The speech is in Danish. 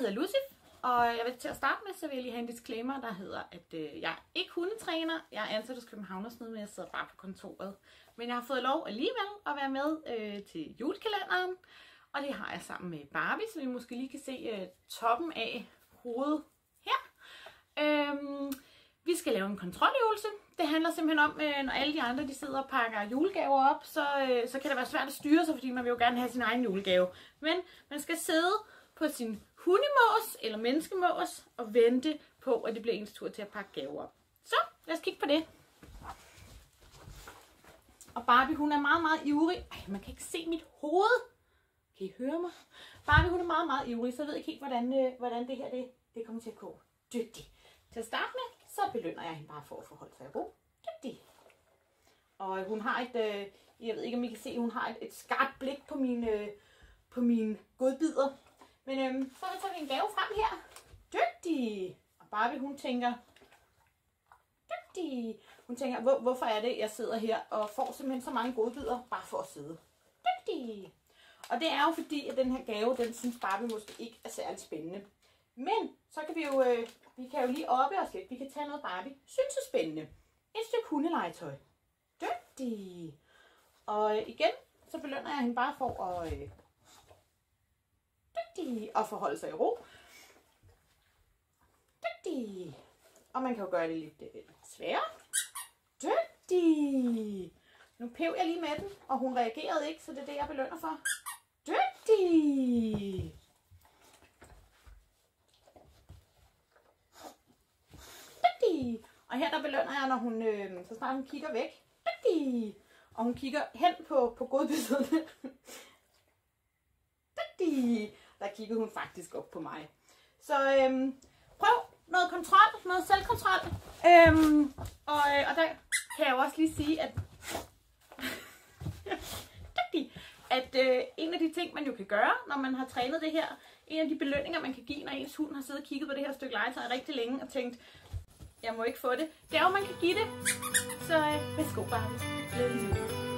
hedder Lucy, og jeg vil til at starte med, så vil jeg lige have en disclaimer, der hedder, at jeg er ikke hundetræner. Jeg er ansat hos Københavnersnede, men jeg sidder bare på kontoret. Men jeg har fået lov alligevel at være med til julekalenderen, og det har jeg sammen med Barbie, så vi måske lige kan se toppen af hovedet her. Vi skal lave en kontroløvelse. Det handler simpelthen om, når alle de andre de sidder og pakker julegaver op, så kan det være svært at styre sig, fordi man vil jo gerne have sin egen julegave. Men man skal sidde på sin hundemås eller menneskemås og vente på, at det bliver ens tur til at pakke gaver op. Så lad os kigge på det. Og Barbie, hun er meget, meget ivrig. Ej, man kan ikke se mit hoved. Kan I høre mig? Barbie, hun er meget, meget ivrig, så jeg ved ikke helt, hvordan det her det kommer til at gå. Dygtig. Til at starte med, så belønner jeg hende bare for at forholde sig i ro. Dygtig. Og hun har jeg ved ikke, om I kan se, hun har et skarpt blik på mine godbidder. Men så tager vi en gave frem her. Dygtig. Og Barbie, hun tænker, dygtig. Hun tænker, hvorfor er det, jeg sidder her og får simpelthen så mange godbidder, bare for at sidde. Dygtig. Og det er jo fordi, at den her gave, den synes Barbie måske ikke er særlig spændende. Men så kan vi kan jo lige oppe os lidt. Vi kan tage noget Barbie synes er spændende. Et stykke hundelegetøj. Dygtig. Og igen, så belønner jeg hende bare for at dygtig og forholde sig i ro. Dygtig. Og man kan jo gøre det lidt sværere. Dygtig. Nu pev jeg lige med den, og hun reagerede ikke, så det er det, jeg belønner for. Dygtig. Dygtig. Og her der belønner jeg, når hun, så snart hun kigger væk. Dygtig. Og hun kigger hen på godbidderne. Dygtig. Der kiggede hun faktisk op på mig. Så prøv noget kontrol, noget selvkontrol. Og der kan jeg jo også lige sige, at en af de ting, man jo kan gøre, når man har trænet det her, en af de belønninger, man kan give, når ens hund har siddet og kigget på det her stykke legetøj rigtig længe og tænkt, jeg må ikke få det, det er jo, man kan give det. Så værsgo, Barbie. Glædelig jul.